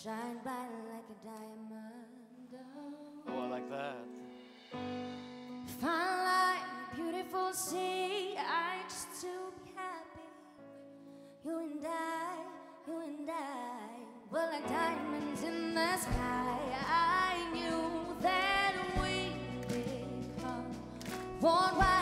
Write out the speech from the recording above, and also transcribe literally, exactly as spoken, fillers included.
shine bright like a diamond. Oh, I like that. Fine like a beautiful sea, I just to be happy. You and I, you and I, were like diamonds in the sky. I knew that we'd become one.